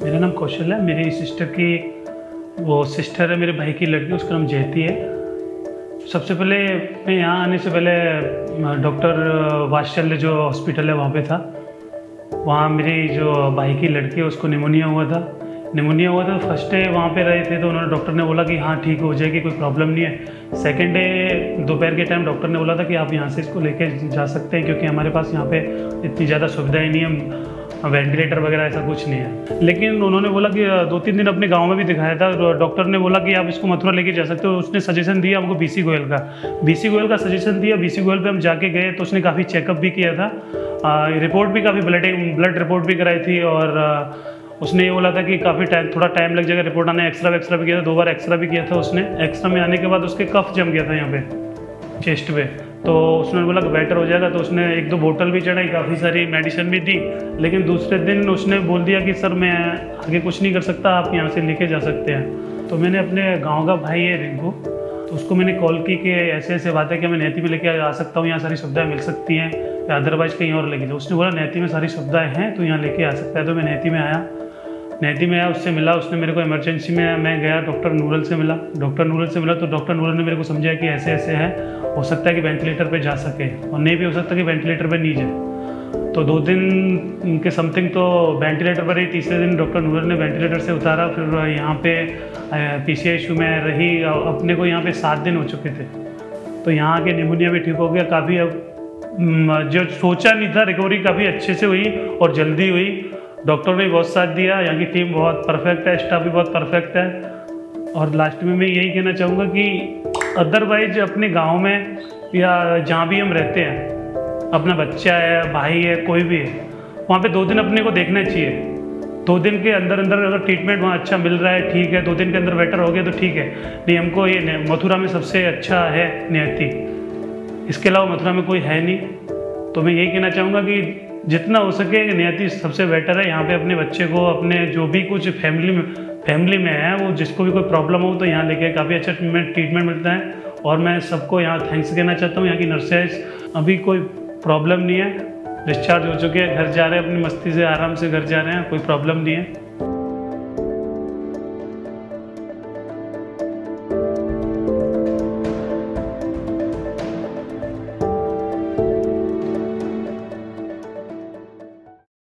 मेरा नाम कौशल है। मेरी सिस्टर की वो सिस्टर है, मेरे भाई की लड़की, उसका नाम जयती है। सबसे पहले मैं यहाँ आने से पहले डॉक्टर वात्सल्य जो हॉस्पिटल है वहाँ पे था। वहाँ मेरी जो भाई की लड़की है उसको निमोनिया हुआ था। तो फर्स्ट डे वहाँ पे रहे थे तो उन्होंने डॉक्टर ने बोला कि हाँ ठीक हो जाएगी, कोई प्रॉब्लम नहीं है। सेकेंड डे दोपहर के टाइम डॉक्टर ने बोला था कि आप यहाँ से इसको लेके जा सकते हैं, क्योंकि हमारे पास यहाँ पे इतनी ज़्यादा सुविधाएं नहीं है, वेंटिलेटर वगैरह ऐसा कुछ नहीं है। लेकिन उन्होंने बोला कि 2-3 दिन अपने गांव में भी दिखाया था। डॉक्टर ने बोला कि आप इसको मथुरा लेके जा सकते हो। उसने सजेशन दिया हमको बीसी गोयल का सजेशन दिया। बीसी गोयल पे हम जाके गए तो उसने काफ़ी चेकअप भी किया था, रिपोर्ट भी काफ़ी ब्लड रिपोर्ट भी कराई थी, और उसने ये बोला था कि थोड़ा टाइम लग जाएगा रिपोर्ट आने। एक्सरा भी किया था, 2 बार एक्सरा भी किया था उसने। एक्सरा में आने के बाद उसके कफ जम गया था यहाँ पे चेस्ट पे, तो उसने बोला कि बेटर हो जाएगा। तो उसने 1-2 बोतल भी चढ़ाई, काफ़ी सारी मेडिसिन भी दी। लेकिन दूसरे दिन उसने बोल दिया कि सर मैं आगे कुछ नहीं कर सकता, आप यहाँ से लेके जा सकते हैं। तो मैंने अपने गांव का भाई है रिंकू, तो उसको मैंने कॉल की कि ऐसे ऐसे बात है कि मैं नैती में लेके आ सकता हूँ, यहाँ सारी सुविधाएं मिल सकती हैं, या अदरवाइज़ कहीं और लेके जाओ। उसने बोला नैती में सारी सुविधाएँ हैं तो यहाँ लेके आ सकता है। तो मैं नैती में आया, उससे मिला। उसने मेरे को इमरजेंसी में, मैं गया डॉक्टर नूरल से मिला। तो डॉक्टर नूरल ने मेरे को समझाया कि ऐसे ऐसे है, हो सकता है कि वेंटिलेटर पे जा सके, और नहीं भी हो सकता कि वेंटिलेटर पे नहीं जाए। तो 2 दिन के समथिंग तो वेंटिलेटर पर रही। तीसरे दिन डॉक्टर नूरल ने वेंटिलेटर से उतारा। फिर यहाँ पे PCICU में रही। अपने को यहाँ पे 7 दिन हो चुके थे। तो यहाँ के निमोनिया भी ठीक हो गया काफ़ी। अब जो सोचा नहीं था, रिकवरी काफ़ी अच्छे से हुई और जल्दी हुई। डॉक्टर ने बहुत साथ दिया, यहाँ की टीम बहुत परफेक्ट है, स्टाफ भी बहुत परफेक्ट है। और लास्ट में मैं यही कहना चाहूँगा कि अदरवाइज अपने गांव में या जहाँ भी हम रहते हैं, अपना बच्चा है, भाई है, कोई भी है, वहाँ पे 2 दिन अपने को देखना चाहिए। 2 दिन के अंदर अगर ट्रीटमेंट वहाँ अच्छा मिल रहा है ठीक है, 2 दिन के अंदर बेटर हो गया तो ठीक है। नहीं, हमको ये मथुरा में सबसे अच्छा है नैती, इसके अलावा मथुरा में कोई है नहीं। तो मैं यही कहना चाहूँगा कि जितना हो सके नैती सबसे बेटर है। यहाँ पे अपने बच्चे को, अपने जो भी कुछ फैमिली में है, वो जिसको भी कोई प्रॉब्लम हो तो यहाँ लेके काफ़ी अच्छा ट्रीटमेंट मिलता है। और मैं सबको यहाँ थैंक्स कहना चाहता हूँ। यहाँ की नर्सेज, अभी कोई प्रॉब्लम नहीं है, डिस्चार्ज हो चुके हैं, घर जा रहे हैं, अपनी मस्ती से आराम से घर जा रहे हैं, कोई प्रॉब्लम नहीं है।